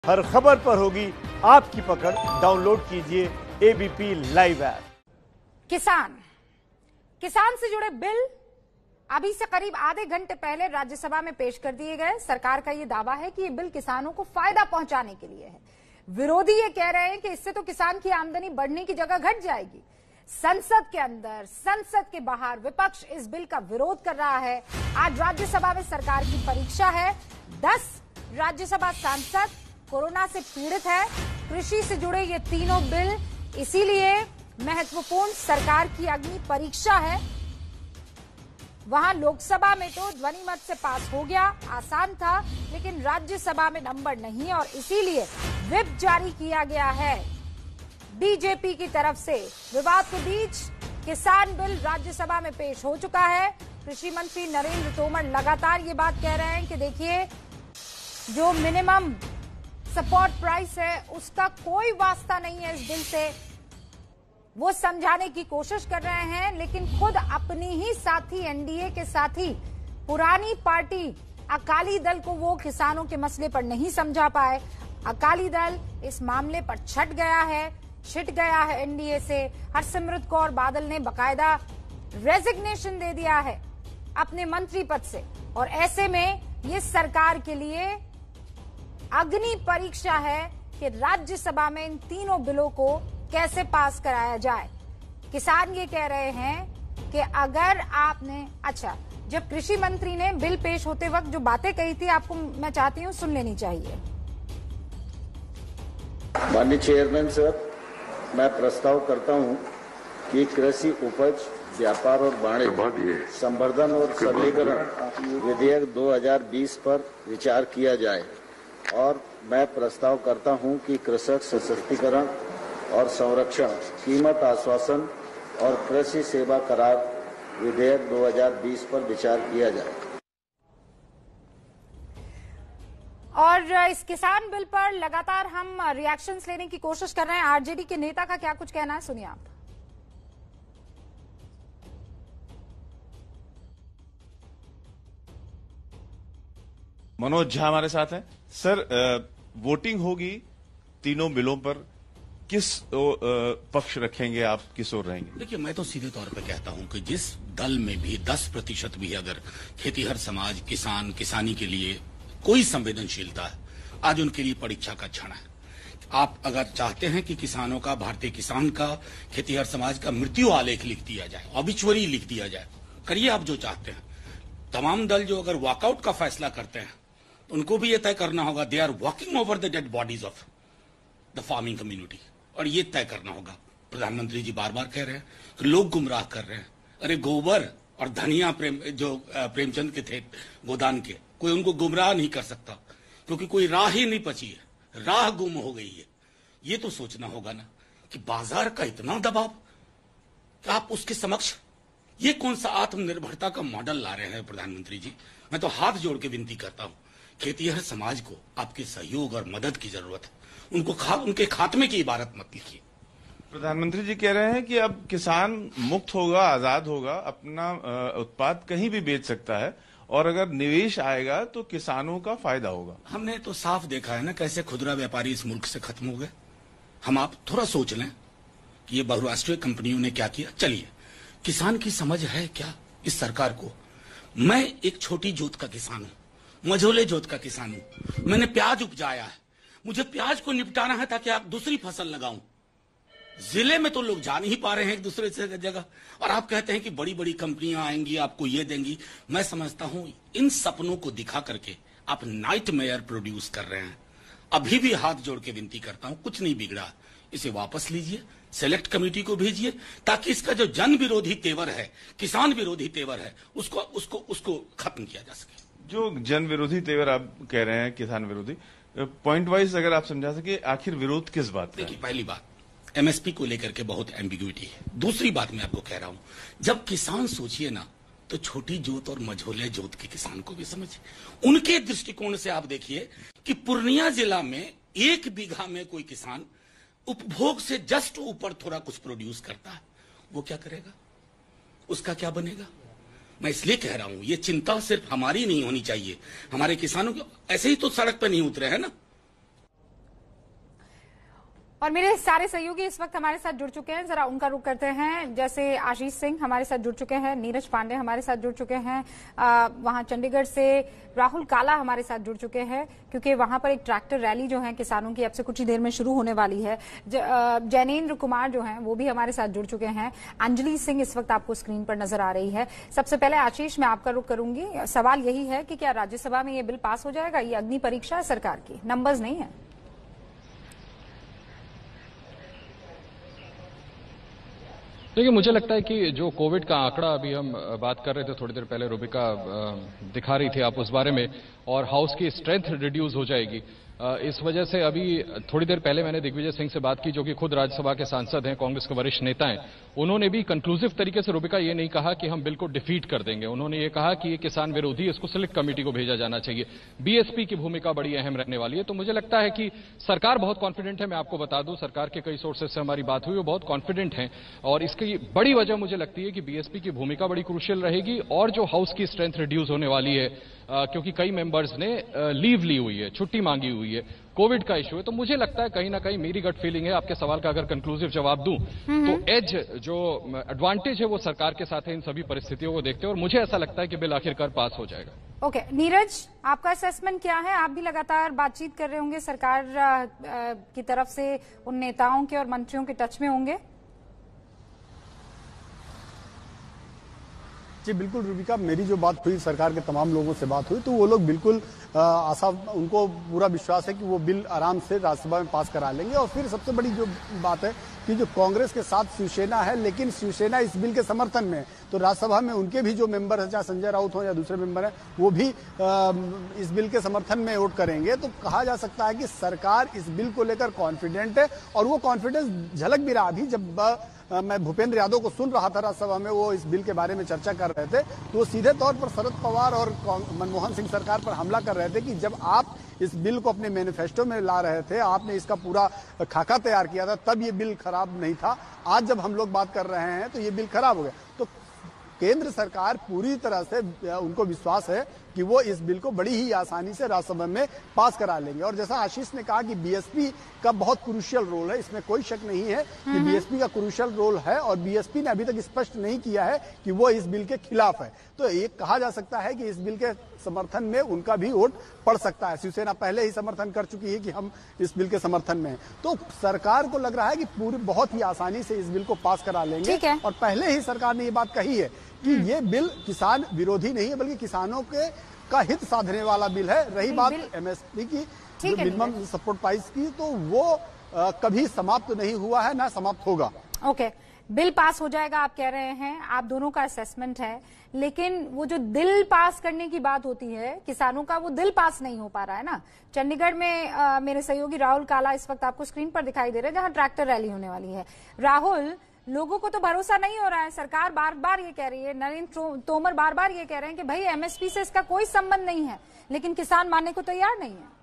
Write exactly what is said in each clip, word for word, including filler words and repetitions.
हर खबर पर होगी आपकी पकड़। डाउनलोड कीजिए एबीपी लाइव ऐप। किसान किसान से जुड़े बिल अभी से करीब आधे घंटे पहले राज्यसभा में पेश कर दिए गए। सरकार का ये दावा है कि ये बिल किसानों को फायदा पहुंचाने के लिए है। विरोधी ये कह रहे हैं कि इससे तो किसान की आमदनी बढ़ने की जगह घट जाएगी। संसद के अंदर, संसद के बाहर विपक्ष इस बिल का विरोध कर रहा है। आज राज्यसभा में सरकार की परीक्षा है। दस राज्यसभा सांसद कोरोना से पीड़ित है। कृषि से जुड़े ये तीनों बिल इसीलिए महत्वपूर्ण सरकार की अग्नि परीक्षा है। वहां लोकसभा में तो ध्वनि मत से पास हो गया, आसान था, लेकिन राज्यसभा में नंबर नहीं और इसीलिए व्हिप जारी किया गया है बीजेपी की तरफ से। विवाद के बीच किसान बिल राज्यसभा में पेश हो चुका है। कृषि मंत्री नरेंद्र तोमर लगातार ये बात कह रहे हैं कि देखिए, जो मिनिमम सपोर्ट प्राइस है उसका कोई वास्ता नहीं है इस बिल से। वो समझाने की कोशिश कर रहे हैं, लेकिन खुद अपनी ही साथी एनडीए के साथी पुरानी पार्टी अकाली दल को वो किसानों के मसले पर नहीं समझा पाए। अकाली दल इस मामले पर छट गया है, छिट गया है एनडीए से। हरसिमरत कौर बादल ने बकायदा रेजिग्नेशन दे दिया है अपने मंत्री पद से और ऐसे में ये सरकार के लिए अग्नि परीक्षा है कि राज्यसभा में इन तीनों बिलों को कैसे पास कराया जाए। किसान ये कह रहे हैं कि अगर आपने अच्छा जब कृषि मंत्री ने बिल पेश होते वक्त जो बातें कही थी, आपको मैं चाहती हूं सुन लेनी चाहिए। माननीय चेयरमैन सर, मैं प्रस्ताव करता हूं कि कृषि उपज व्यापार और वाणिज्य संवर्धन और सरलीकरण विधेयक दो हज़ार बीस पर विचार किया जाए और मैं प्रस्ताव करता हूं कि कृषक सशक्तिकरण और संरक्षण, कीमत आश्वासन और कृषि सेवा करार विधेयक दो हज़ार बीस पर विचार किया जाए। और इस किसान बिल पर लगातार हम रिएक्शंस लेने की कोशिश कर रहे हैं। आरजेडी के नेता का क्या कुछ कहना है, सुनिए आप। मनोज झा हमारे साथ हैं। सर, वोटिंग होगी तीनों बिलों पर, किस पक्ष रखेंगे आप, किस ओर रहेंगे? देखिए, मैं तो सीधे तौर पे कहता हूं कि जिस दल में भी दस प्रतिशत भी अगर खेतीहर समाज, किसान, किसानी के लिए कोई संवेदनशीलता है, आज उनके लिए परीक्षा का क्षण है। आप अगर चाहते हैं कि किसानों का, भारतीय किसान का, खेतीहर समाज का मृत्यु आलेख लिख दिया जाए, ऑबिचुअरी लिख दिया जाए, करिए आप जो चाहते हैं। तमाम दल जो अगर वॉकआउट का फैसला करते हैं, उनको भी ये तय करना होगा they are walking over the dead bodies of the farming community, और ये तय करना होगा। प्रधानमंत्री जी बार बार कह रहे हैं कि लोग गुमराह कर रहे हैं। अरे गोबर और धनिया प्रेम जो प्रेमचंद के थे गोदान के, कोई उनको गुमराह नहीं कर सकता, क्योंकि कोई राह ही नहीं बची है, राह गुम हो गई है। ये तो सोचना होगा ना कि बाजार का इतना दबाव कि आप उसके समक्ष ये कौन सा आत्मनिर्भरता का मॉडल ला रहे हैं प्रधानमंत्री जी। मैं तो हाथ जोड़ के विनती करता हूं, खेतीहर समाज को आपके सहयोग और मदद की जरूरत है। उनको खा, उनके खात्मे की इबारत मत लिखिए। प्रधानमंत्री जी कह रहे हैं कि अब किसान मुक्त होगा, आजाद होगा, अपना उत्पाद कहीं भी बेच सकता है और अगर निवेश आएगा तो किसानों का फायदा होगा। हमने तो साफ देखा है ना कैसे खुदरा व्यापारी इस मुल्क से खत्म हो गए। हम आप थोड़ा सोच लें कि ये बहुराष्ट्रीय कंपनियों ने क्या किया। चलिए, किसान की समझ है क्या इस सरकार को? मैं एक छोटी जोत का किसान हूं, मझोले जोत का किसान हूं। मैंने प्याज उपजाया है, मुझे प्याज को निपटाना है ताकि आप दूसरी फसल लगाऊं। जिले में तो लोग जा नहीं पा रहे हैं एक दूसरे से जगह, और आप कहते हैं कि बड़ी बड़ी कंपनियां आएंगी, आपको ये देंगी। मैं समझता हूं इन सपनों को दिखा करके आप नाइटमेयर प्रोड्यूस कर रहे हैं। अभी भी हाथ जोड़ के विनती करता हूं, कुछ नहीं बिगड़ा, इसे वापस लीजिए, सेलेक्ट कमेटी को भेजिए, ताकि इसका जो जन विरोधी तेवर है, किसान विरोधी तेवर है, उसको उसको उसको खत्म किया जा सके। जो जन विरोधी तेवर आप कह रहे हैं, किसान विरोधी, पॉइंट वाइज अगर आप समझा सके, आखिर विरोध किस बात का? देखिए, पहली बात एमएसपी को लेकर के बहुत एम्बिग्युइटी है। दूसरी बात मैं आपको कह रहा हूं, जब किसान सोचिए ना, तो छोटी जोत और मझोले जोत के किसान को भी समझिए। उनके दृष्टिकोण से आप देखिए कि पूर्णिया जिला में एक बीघा में कोई किसान उपभोग से जस्ट ऊपर थोड़ा कुछ प्रोड्यूस करता है, वो क्या करेगा? उसका क्या बनेगा? मैं इसलिए कह रहा हूं, ये चिंता सिर्फ हमारी नहीं होनी चाहिए, हमारे किसानों की। ऐसे ही तो सड़क पर नहीं उतरे हैं ना। और मेरे सारे सहयोगी इस वक्त हमारे साथ जुड़ चुके हैं, जरा उनका रुख करते हैं। जैसे आशीष सिंह हमारे साथ जुड़ चुके हैं, नीरज पांडे हमारे साथ जुड़ चुके हैं, वहां चंडीगढ़ से राहुल काला हमारे साथ जुड़ चुके हैं, क्योंकि वहां पर एक ट्रैक्टर रैली जो है किसानों की अब से कुछ ही देर में शुरू होने वाली है। जैनेन्द्र कुमार जो हैं वो भी हमारे साथ जुड़ चुके हैं। अंजलि सिंह इस वक्त आपको स्क्रीन पर नजर आ रही है। सबसे पहले आशीष, मैं आपका रुख करूंगी। सवाल यही है कि क्या राज्यसभा में ये बिल पास हो जाएगा? ये अग्नि परीक्षा है सरकार की, नंबर्स नहीं है। देखिए, मुझे लगता है कि जो कोविड का आंकड़ा अभी हम बात कर रहे थे थोड़ी देर पहले, रूबिका दिखा रही थी आप उस बारे में, और हाउस की स्ट्रेंथ रिड्यूस हो जाएगी। इस वजह से अभी थोड़ी देर पहले मैंने दिग्विजय सिंह से बात की, जो कि खुद राज्यसभा के सांसद हैं, कांग्रेस के वरिष्ठ नेता हैं। उन्होंने भी कंक्लूसिव तरीके से, रूबिका, ये नहीं कहा कि हम बिल को डिफीट कर देंगे। उन्होंने ये कहा कि ये किसान विरोधी, इसको सिलेक्ट कमेटी को भेजा जाना चाहिए। बीएसपी की भूमिका बड़ी अहम रहने वाली है। तो मुझे लगता है कि सरकार बहुत कॉन्फिडेंट है। मैं आपको बता दूं, सरकार के कई सोर्सेज से हमारी बात हुई, वो बहुत कॉन्फिडेंट हैं, और इसकी बड़ी वजह मुझे लगती है कि बीएसपी की भूमिका बड़ी क्रूशियल रहेगी, और जो हाउस की स्ट्रेंथ रिड्यूस होने वाली है, क्योंकि कई मेंबर्स ने लीव ली हुई है, छुट्टी मांगी हुई है, कोविड का इशू है। तो मुझे लगता है कहीं ना कहीं, मेरी गट फीलिंग है, आपके सवाल का अगर कंक्लूसिव जवाब दूं, तो एज जो एडवांटेज है वो सरकार के साथ है इन सभी परिस्थितियों को देखते हुए, और मुझे ऐसा लगता है कि बिल आखिरकार पास हो जाएगा। ओके okay, नीरज, आपका असेसमेंट क्या है? आप भी लगातार बातचीत कर रहे होंगे, सरकार की तरफ से उन नेताओं के और मंत्रियों के टच में होंगे। जी बिल्कुल रूबिका, मेरी जो बात हुई, सरकार के तमाम लोगों से बात हुई, तो वो लोग बिल्कुल आशा, उनको पूरा विश्वास है कि वो बिल आराम से राज्यसभा में पास करा लेंगे। और फिर सबसे बड़ी जो बात है कि जो कांग्रेस के साथ शिवसेना है, लेकिन शिवसेना इस बिल के समर्थन में है, तो राज्यसभा में उनके भी जो मेंबर हैं, चाहे संजय राउत हो या दूसरे मेंबर हैं, वो भी इस बिल के समर्थन में वोट करेंगे। तो कहा जा सकता है कि सरकार इस बिल को लेकर कॉन्फिडेंट है, और वो कॉन्फिडेंस झलक भी रहा। अभी जब मैं भूपेंद्र यादव को सुन रहा था राज्यसभा में, वो इस बिल के बारे में चर्चा कर रहे थे, तो वो सीधे तौर पर शरद पवार और मनमोहन सिंह सरकार पर हमला कर रहे थे कि जब आप इस बिल को अपने मैनिफेस्टो में ला रहे थे, आपने इसका पूरा खाका तैयार किया था, तब ये बिल खराब नहीं था। आज जब हम लोग बात कर रहे हैं तो ये बिल खराब हो गया। तो केंद्र सरकार पूरी तरह से, उनको विश्वास है कि वो इस बिल को बड़ी ही आसानी से राज्यसभा में पास करा लेंगे। और जैसा आशीष ने कहा कि बीएसपी का बहुत क्रूशियल रोल है, इसमें कोई शक नहीं है कि बीएसपी का क्रूशियल रोल है, और बीएसपी ने अभी तक स्पष्ट नहीं किया है कि वो इस बिल के खिलाफ है। तो ये कहा जा सकता है कि इस बिल के समर्थन में उनका भी वोट पड़ सकता है। शिवसेना पहले ही समर्थन कर चुकी है कि हम इस बिल के समर्थन में हैं। तो सरकार को लग रहा है कि पूरी बहुत ही आसानी से इस बिल को पास करा लेंगे। और पहले ही सरकार ने ये बात कही है कि ये बिल किसान विरोधी नहीं है, बल्कि किसानों के का हित साधने वाला बिल है। रही बात एमएसपी की, मिनिमम सपोर्ट प्राइस की, तो वो आ, कभी समाप्त नहीं हुआ है, ना समाप्त होगा। ओके, बिल पास हो जाएगा आप कह रहे हैं, आप दोनों का असेसमेंट है, लेकिन वो जो दिल पास करने की बात होती है किसानों का, वो दिल पास नहीं हो पा रहा है ना। चंडीगढ़ में आ, मेरे सहयोगी राहुल काला इस वक्त आपको स्क्रीन पर दिखाई दे रहे हैं, जहां ट्रैक्टर रैली होने वाली है। राहुल, लोगों को तो भरोसा नहीं हो रहा है, सरकार बार बार ये कह रही है, नरेंद्र तोमर बार बार ये कह रहे हैं कि भाई एमएसपी से इसका कोई संबंध नहीं है, लेकिन किसान मानने को तैयार नहीं है।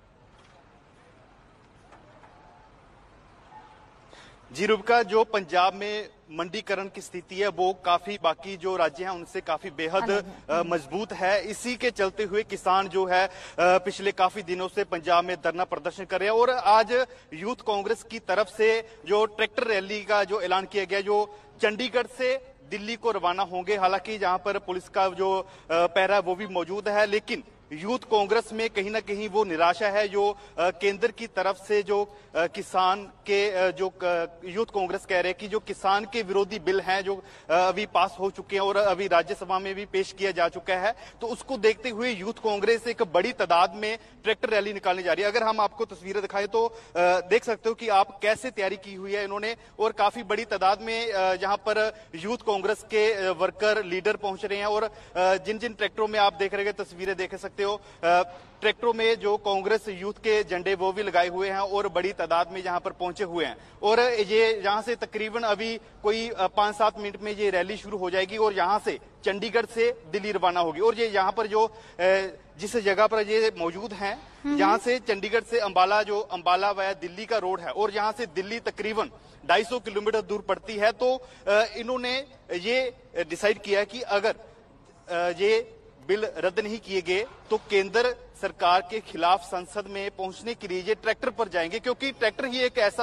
जी रूबिका, जो पंजाब में मंडीकरण की स्थिति है वो काफी बाकी जो राज्य हैं उनसे काफी बेहद मजबूत है। इसी के चलते हुए किसान जो है पिछले काफी दिनों से पंजाब में धरना प्रदर्शन कर रहे हैं, और आज यूथ कांग्रेस की तरफ से जो ट्रैक्टर रैली का जो ऐलान किया गया, जो चंडीगढ़ से दिल्ली को रवाना होंगे। हालांकि जहां पर पुलिस का जो पहरा है वो भी मौजूद है, लेकिन यूथ कांग्रेस में कहीं ना कहीं वो निराशा है जो केंद्र की तरफ से जो किसान के जो यूथ कांग्रेस कह रहे हैं कि जो किसान के विरोधी बिल हैं जो अभी पास हो चुके हैं और अभी राज्यसभा में भी पेश किया जा चुका है, तो उसको देखते हुए यूथ कांग्रेस एक बड़ी तादाद में ट्रैक्टर रैली निकालने जा रही है। अगर हम आपको तस्वीरें दिखाएं तो देख सकते हो कि आप कैसे तैयारी की हुई है इन्होंने, और काफी बड़ी तादाद में जहां पर यूथ कांग्रेस के वर्कर लीडर पहुंच रहे हैं, और जिन जिन ट्रैक्टरों में आप देख रहे हैं तस्वीरें देख सकते हो, ट्रैक्टरों में जो कांग्रेस यूथ के झंडे वो भी लगाए हुए हैं और बड़ी तादाद में यहां पर पहुंचे हुए हैं। और ये यहां से तकरीबन अभी कोई पांच सात मिनट में ये रैली शुरू हो जाएगी और यहां से चंडीगढ़ से दिल्ली रवाना होगी। और ये यहां पर जो जिस जगह पर ये मौजूद हैं, यहां से चंडीगढ़ से अंबाला, जो अंबाला वाया दिल्ली का रोड है, और यहां से दिल्ली तकरीबन ढाई सौ किलोमीटर दूर पड़ती है। तो इन्होंने ये डिसाइड किया कि अगर ये बिल रद्द नहीं किए गए तो केंद्र सरकार के खिलाफ संसद में पहुंचने के लिए ये ट्रैक्टर पर जाएंगे, क्योंकि ट्रैक्टर ही एक ऐसा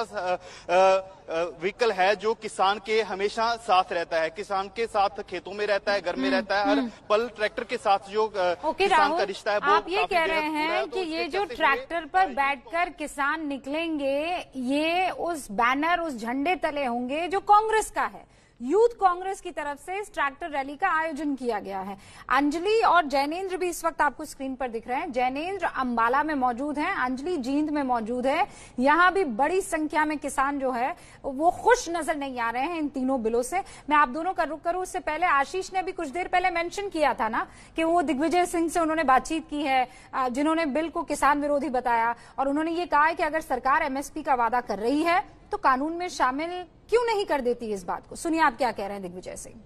व्हीकल है जो किसान के हमेशा साथ रहता है, किसान के साथ खेतों में रहता है, घर में रहता है, हर पल ट्रैक्टर के साथ जो किसान का रिश्ता है वो आप ये कह रहे हैं कि ये जो ट्रैक्टर पर बैठकर किसान निकलेंगे ये उस बैनर, उस झंडे तले होंगे जो कांग्रेस का है। यूथ कांग्रेस की तरफ से इस ट्रैक्टर रैली का आयोजन किया गया है। अंजलि और जैनेन्द्र भी इस वक्त आपको स्क्रीन पर दिख रहे हैं। जैनेन्द्र अंबाला में मौजूद हैं, अंजलि जींद में मौजूद है। यहां भी बड़ी संख्या में किसान जो है वो खुश नजर नहीं आ रहे हैं इन तीनों बिलों से। मैं आप दोनों का रुख करूं उससे पहले आशीष ने भी कुछ देर पहले मेंशन किया था ना कि वो दिग्विजय सिंह से उन्होंने बातचीत की है, जिन्होंने बिल को किसान विरोधी बताया, और उन्होंने ये कहा है कि अगर सरकार एमएसपी का वादा कर रही है तो कानून में शामिल क्यों नहीं कर देती इस बात को। सुनिए आप क्या कह रहे हैं दिग्विजय सिंह।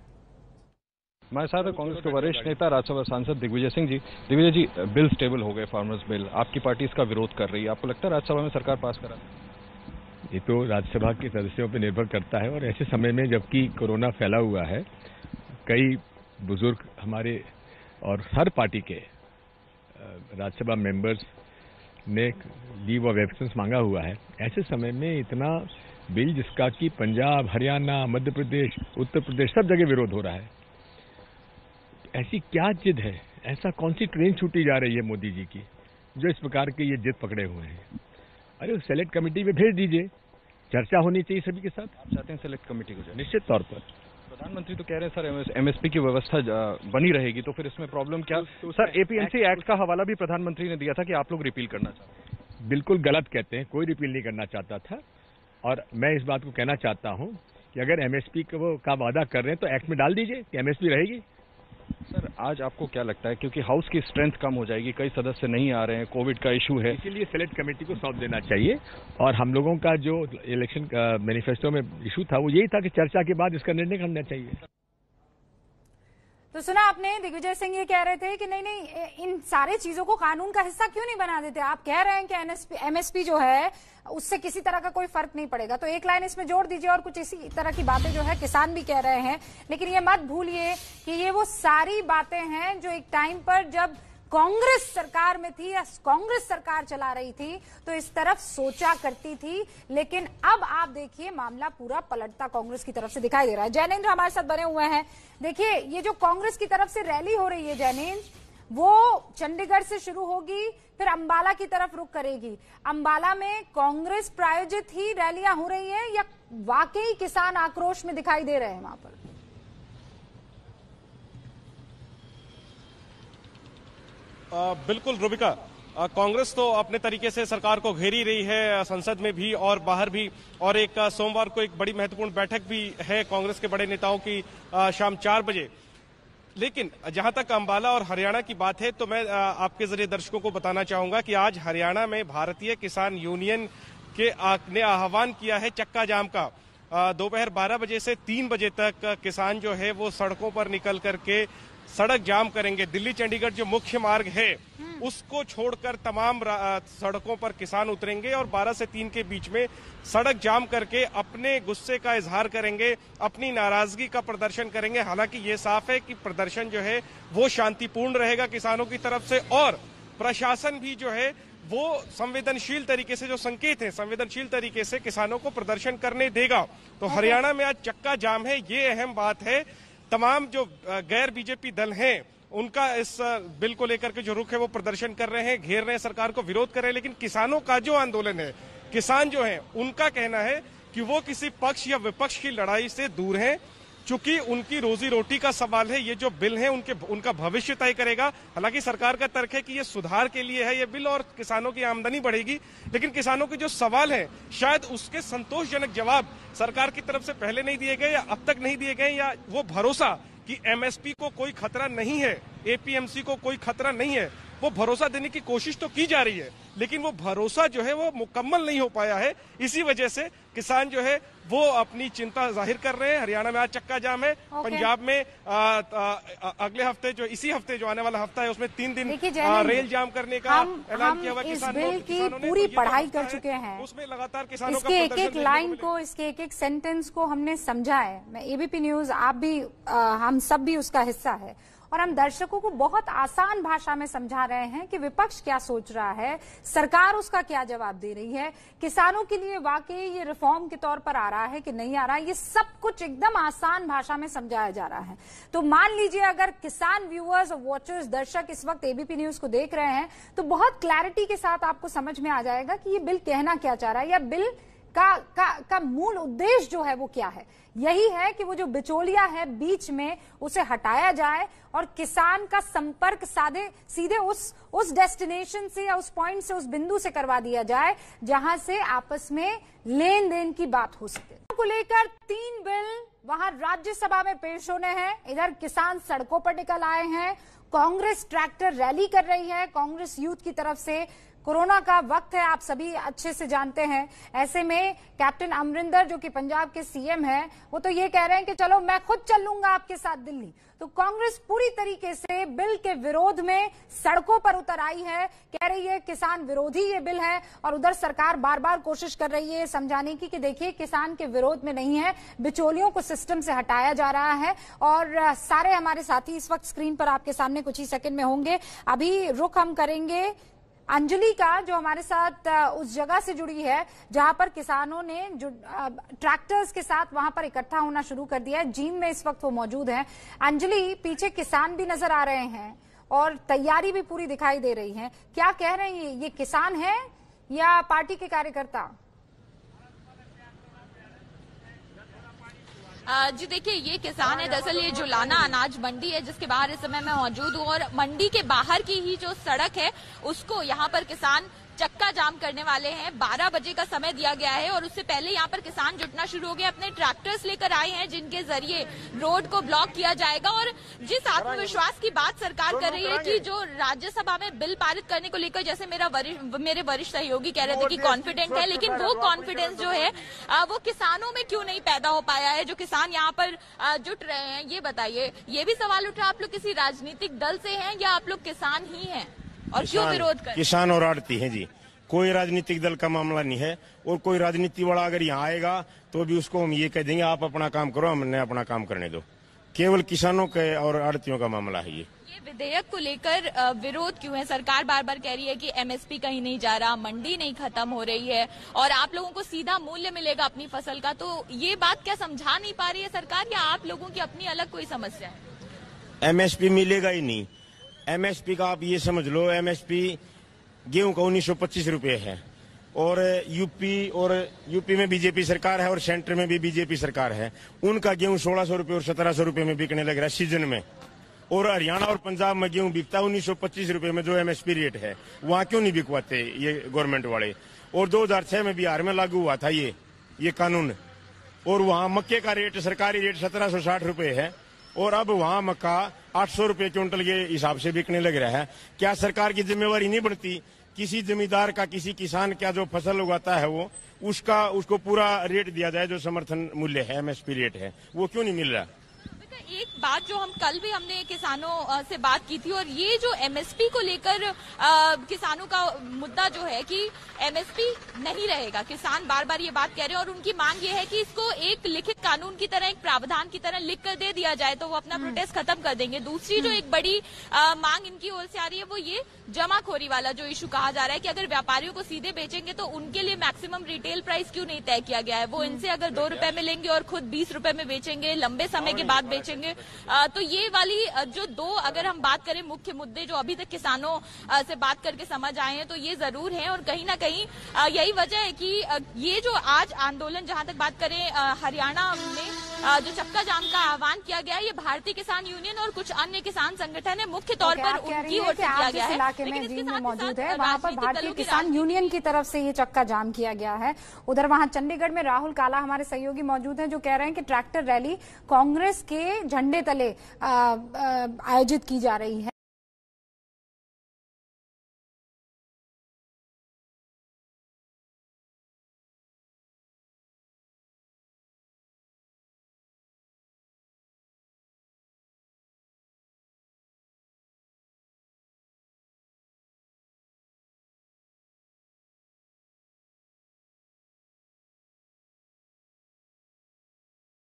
हमारे साथ कांग्रेस के वरिष्ठ नेता राज्यसभा सांसद दिग्विजय सिंह जी। दिग्विजय जी, बिल स्टेबल हो गए, फार्मर्स बिल, आपकी पार्टी इसका विरोध कर रही है, आपको लगता है राज्यसभा में सरकार पास करा? ये तो राज्यसभा के सदस्यों पर निर्भर करता है, और ऐसे समय में जबकि कोरोना फैला हुआ है, कई बुजुर्ग हमारे और हर पार्टी के राज्यसभा मेंबर्स ने लीव ऑफ एब्सेंस मांगा हुआ है, ऐसे समय में इतना बिल जिसका कि पंजाब, हरियाणा, मध्य प्रदेश, उत्तर प्रदेश सब जगह विरोध हो रहा है, ऐसी क्या जिद है, ऐसा कौन सी ट्रेन छूटी जा रही है मोदी जी की जो इस प्रकार के ये जिद पकड़े हुए हैं? अरे सेलेक्ट कमेटी में भेज दीजिए, चर्चा होनी चाहिए सभी के साथ। आप चाहते हैं सेलेक्ट कमेटी को? निश्चित तौर पर। प्रधानमंत्री तो कह रहे हैं सर एमएसपी की व्यवस्था बनी रहेगी, तो फिर इसमें प्रॉब्लम क्या? तो सर एपीएमसी एक्ट का हवाला भी प्रधानमंत्री ने दिया था कि आप लोग रिपील करना चाहते हैं। बिल्कुल गलत कहते हैं, कोई रिपील नहीं करना चाहता था, और मैं इस बात को कहना चाहता हूं कि अगर एमएसपी का वादा कर रहे हैं तो एक्ट में डाल दीजिए कि एमएसपी रहेगी। सर आज आपको क्या लगता है, क्योंकि हाउस की स्ट्रेंथ कम हो जाएगी, कई सदस्य नहीं आ रहे हैं, कोविड का इशू है, इसीलिए सेलेक्ट कमेटी को सौंप देना चाहिए, और हम लोगों का जो इलेक्शन मैनिफेस्टो में इशू था वो यही था कि चर्चा के बाद इसका निर्णय करना चाहिए। तो सुना आपने, दिग्विजय सिंह ये कह रहे थे कि नहीं नहीं इन सारे चीजों को कानून का हिस्सा क्यों नहीं बना देते। आप कह रहे हैं कि एनएसपी एमएसपी जो है उससे किसी तरह का कोई फर्क नहीं पड़ेगा, तो एक लाइन इसमें जोड़ दीजिए और कुछ इसी तरह की बातें जो है किसान भी कह रहे हैं। लेकिन ये मत भूलिए कि ये वो सारी बातें हैं जो एक टाइम पर जब कांग्रेस सरकार में थी या कांग्रेस सरकार चला रही थी तो इस तरफ सोचा करती थी, लेकिन अब आप देखिए मामला पूरा पलटता कांग्रेस की तरफ से दिखाई दे रहा है। जैनेन्द्र हमारे साथ बने हुए हैं। देखिए ये जो कांग्रेस की तरफ से रैली हो रही है जैनेन्द्र, वो चंडीगढ़ से शुरू होगी, फिर अंबाला की तरफ रुख करेगी। अंबाला में कांग्रेस प्रायोजित ही रैलियां हो रही है या वाकई किसान आक्रोश में दिखाई दे रहे हैं वहां पर? आ, बिल्कुल रूबिका, कांग्रेस तो अपने तरीके से सरकार को घेरी रही है, संसद में भी और बाहर भी, और एक आ, सोमवार को एक बड़ी महत्वपूर्ण बैठक भी है कांग्रेस के बड़े नेताओं की आ, शाम चार बजे। लेकिन जहां तक अंबाला और हरियाणा की बात है तो मैं आ, आपके जरिए दर्शकों को बताना चाहूंगा कि आज हरियाणा में भारतीय किसान यूनियन के आ, ने आह्वान किया है चक्का जाम का। दोपहर बारह बजे से तीन बजे तक किसान जो है वो सड़कों पर निकल करके सड़क जाम करेंगे। दिल्ली चंडीगढ़ जो मुख्य मार्ग है उसको छोड़कर तमाम सड़कों पर किसान उतरेंगे और बारह से तीन के बीच में सड़क जाम करके अपने गुस्से का इजहार करेंगे, अपनी नाराजगी का प्रदर्शन करेंगे। हालांकि ये साफ है कि प्रदर्शन जो है वो शांतिपूर्ण रहेगा किसानों की तरफ से, और प्रशासन भी जो है वो संवेदनशील तरीके से, जो संकेत है संवेदनशील तरीके से किसानों को प्रदर्शन करने देगा। तो हरियाणा में आज चक्का जाम है, ये अहम बात है। तमाम जो गैर बीजेपी दल हैं उनका इस बिल को लेकर के जो रुख है वो प्रदर्शन कर रहे हैं, घेर रहे हैं, सरकार को विरोध कर रहे हैं। लेकिन किसानों का जो आंदोलन है, किसान जो है उनका कहना है कि वो किसी पक्ष या विपक्ष की लड़ाई से दूर हैं, चूंकि उनकी रोजी रोटी का सवाल है। ये जो बिल है उनके उनका भविष्य तय करेगा। हालांकि सरकार का तर्क है कि ये सुधार के लिए है ये बिल और किसानों की आमदनी बढ़ेगी, लेकिन किसानों के जो सवाल है शायद उसके संतोषजनक जवाब सरकार की तरफ से पहले नहीं दिए गए या अब तक नहीं दिए गए, या वो भरोसा कि एमएसपी को कोई खतरा नहीं है, एपीएमसी को कोई खतरा नहीं है, वो भरोसा देने की कोशिश तो की जा रही है, लेकिन वो भरोसा जो है वो मुकम्मल नहीं हो पाया है। इसी वजह से किसान जो है वो अपनी चिंता जाहिर कर रहे हैं। हरियाणा में आज चक्का जाम है, पंजाब में आ, आ, अगले हफ्ते जो इसी हफ्ते जो आने वाला हफ्ता है उसमें तीन दिन आ, रेल जाम करने का ऐलान किया हुआ। इस बिल की पूरी पढ़ाई कर चुके हैं, उसमें लगातार किसानों इसके एक एक लाइन को, इसके एक एक सेंटेंस को हमने समझा है। मैं एबीपी न्यूज, आप भी आ, हम सब भी उसका हिस्सा है, और हम दर्शकों को बहुत आसान भाषा में समझा रहे हैं कि विपक्ष क्या सोच रहा है, सरकार उसका क्या जवाब दे रही है, किसानों के लिए वाकई ये रिफॉर्म के तौर पर आ रहा है कि नहीं आ रहा है, ये सब कुछ एकदम आसान भाषा में समझाया जा रहा है। तो मान लीजिए अगर किसान व्यूअर्स और वॉचर्स, दर्शक इस वक्त एबीपी न्यूज को देख रहे हैं तो बहुत क्लैरिटी के साथ आपको समझ में आ जाएगा कि ये बिल कहना क्या चाह रहा है, या बिल का, का, का मूल उद्देश्य जो है वो क्या है। यही है कि वो जो बिचौलिया है बीच में उसे हटाया जाए और किसान का संपर्क साधे सीधे उस उस डेस्टिनेशन से या उस पॉइंट से, उस बिंदु से करवा दिया जाए जहां से आपस में लेन देन की बात हो सके। को लेकर तीन बिल वहां राज्यसभा में पेश होने हैं। इधर किसान सड़कों पर निकल आए हैं, कांग्रेस ट्रैक्टर रैली कर रही है कांग्रेस यूथ की तरफ से। कोरोना का वक्त है, आप सभी अच्छे से जानते हैं। ऐसे में कैप्टन अमरिंदर जो कि पंजाब के सीएम हैं, वो तो ये कह रहे हैं कि चलो मैं खुद चल लूंगा आपके साथ दिल्ली। तो कांग्रेस पूरी तरीके से बिल के विरोध में सड़कों पर उतर आई है, कह रही है किसान विरोधी ये बिल है। और उधर सरकार बार बार कोशिश कर रही है समझाने की कि देखिए किसान के विरोध में नहीं है, बिचौलियों को सिस्टम से हटाया जा रहा है। और सारे हमारे साथी इस वक्त स्क्रीन पर आपके सामने कुछ ही सेकंड में होंगे। अभी रुख हम करेंगे अंजलि का, जो हमारे साथ उस जगह से जुड़ी है जहां पर किसानों ने जो ट्रैक्टर्स के साथ वहां पर इकट्ठा होना शुरू कर दिया है। जीम में इस वक्त वो मौजूद है। अंजलि, पीछे किसान भी नजर आ रहे हैं और तैयारी भी पूरी दिखाई दे रही है, क्या कह रहे हैं? ये किसान है या पार्टी के कार्यकर्ता? जी देखिए, ये किसान है। दरअसल ये जुलाना अनाज मंडी है जिसके बाहर इस समय मैं मौजूद हूँ, और मंडी के बाहर की ही जो सड़क है उसको यहाँ पर किसान चक्का जाम करने वाले हैं। बारह बजे का समय दिया गया है और उससे पहले यहाँ पर किसान जुटना शुरू हो गए। अपने ट्रैक्टर्स लेकर आए हैं जिनके जरिए रोड को ब्लॉक किया जाएगा। और जिस आत्मविश्वास की बात सरकार कर रही है कि जो राज्यसभा में बिल पारित करने को लेकर, जैसे मेरा वरिष्ठ मेरे वरिष्ठ सहयोगी कह रहे थे कि कॉन्फिडेंट है, लेकिन वो कॉन्फिडेंस जो है वो किसानों में क्यों नहीं पैदा हो पाया है, जो किसान यहाँ पर जुट रहे हैं। ये बताइए, ये भी सवाल उठा, आप लोग किसी राजनीतिक दल से हैं या आप लोग किसान ही हैं और क्यों विरोध कर? किसान और आड़ती हैं जी, कोई राजनीतिक दल का मामला नहीं है। और कोई राजनीति वाला अगर यहाँ आएगा तो भी उसको हम ये कह देंगे आप अपना काम करो, हमने अपना काम करने दो। केवल किसानों के और आड़तियों का मामला है ये। ये विधेयक को लेकर विरोध क्यों है? सरकार बार बार कह रही है कि एमएसपी कहीं नहीं जा रहा, मंडी नहीं खत्म हो रही है और आप लोगों को सीधा मूल्य मिलेगा अपनी फसल का। तो ये बात क्या समझा नहीं पा रही है सरकार, या आप लोगों की अपनी अलग कोई समस्या है? एमएसपी मिलेगा ही नहीं। एमएसपी का आप ये समझ लो, एमएसपी गेहूं का उन्नीस सौ पच्चीस रूपये है और यूपी और यूपी में बीजेपी सरकार है और सेंटर में भी बीजेपी सरकार है, उनका गेहूं सोलह सौ रूपये और सत्रह सौ रूपये में बिकने लग रहा है सीजन में। और हरियाणा और पंजाब में गेहूं बिकता है उन्नीस सौ पच्चीस रूपये में, जो एमएसपी रेट है। वहां क्यों नहीं बिकवाते ये गवर्नमेंट वाले? और दो हजार छह में बिहार में लागू हुआ था ये ये कानून, और वहां मक्के का रेट, सरकारी रेट सत्रह सौ साठ रूपये है और अब वहां मक्का आठ सौ रूपये क्विंटल के हिसाब से बिकने लग रहा है। क्या सरकार की जिम्मेवारी नहीं बनती? किसी जमींदार का, किसी किसान का जो फसल उगाता है वो उसका उसको पूरा रेट दिया जाए, जो समर्थन मूल्य है, एमएसपी रेट है, वो क्यों नहीं मिल रहा? एक बात जो हम कल भी हमने किसानों से बात की थी, और ये जो एमएसपी को लेकर किसानों का मुद्दा जो है कि एमएसपी नहीं रहेगा, किसान बार बार ये बात कह रहे हैं और उनकी मांग ये है कि इसको एक लिखित कानून की तरह, एक प्रावधान की तरह लिख कर दे दिया जाए तो वो अपना प्रोटेस्ट खत्म कर देंगे। दूसरी जो एक बड़ी आ, मांग इनकी ओर से आ रही है वो ये जमाखोरी वाला जो इशू कहा जा रहा है कि अगर व्यापारियों को सीधे बेचेंगे तो उनके लिए मैक्सिमम रिटेल प्राइस क्यों नहीं तय किया गया है? वो इनसे अगर दो रुपए में लेंगे और खुद बीस रुपए में बेचेंगे, लंबे समय के बाद बेचेंगे। आ, तो ये वाली जो दो, अगर हम बात करें मुख्य मुद्दे जो अभी तक किसानों आ, से बात करके समझ आए हैं, तो ये जरूर है। और कहीं ना कहीं आ, यही वजह है कि आ, ये जो आज आंदोलन, जहां तक बात करें आ, हरियाणा में आ, जो चक्का जाम का आह्वान किया गया है, ये भारतीय किसान यूनियन और कुछ अन्य किसान संगठन है, मुख्य तौर पर उनकी ओर से किया गया है। इलाके में जी में मौजूद है, वहां पर भारतीय किसान यूनियन की तरफ से ये चक्का जाम किया गया है। उधर वहां चंडीगढ़ में राहुल काला हमारे सहयोगी मौजूद हैं, जो कह रहे हैं कि ट्रैक्टर रैली कांग्रेस के झंडे तले आयोजित की जा रही है।